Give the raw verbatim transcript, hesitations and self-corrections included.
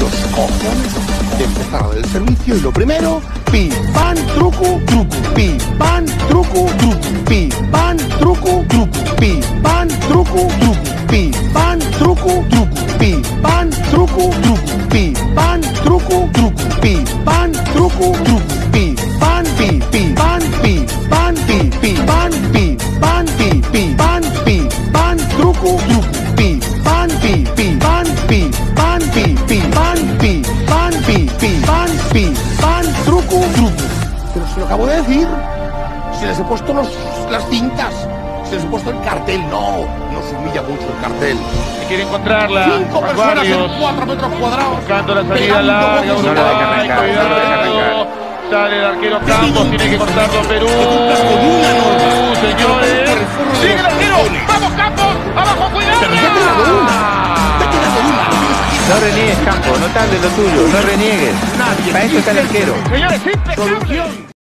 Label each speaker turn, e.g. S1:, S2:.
S1: los cojones de empezar a ver el servicio y lo primero, pi, pan, truco, truco, pi, pan, truco, truco, pi, pan, truco, truco, pi, pan, truco, truco, pi, pan, truco, truco, pi, pan, truco, truco, pi, pan, truco, truco, pi, pan, truco, truco, pi, pan, pi, pi, pan, pi, pan, pi, pi, pan, pi, pan, pi, pi, pan, pi, pan, truco, truco, pi, pan, pi, pi, pan, pi, pan, pi, pi, pan, pi, pan, pi, pi, pan, pi, pan, truco, truco. Pero se lo acabo de decir. Se les he puesto los, las cintas. Se les he puesto el cartel. No, nos humilla mucho el cartel.
S2: Se quiere encontrarla.
S1: Cinco personas en cuatro metros cuadrados.
S2: Buscando la salida larga.
S1: No
S2: Uruguay, cuidado. Sale el arquero Campos, tiene que cortarlo Perú. Uh, señores. Sigue el arquero. Vamos Campos. Abajo, cuidado.
S3: No reniegues, Campos, no tardes lo tuyo, no reniegues. Para eso está el arquero.
S2: Señores, impecable.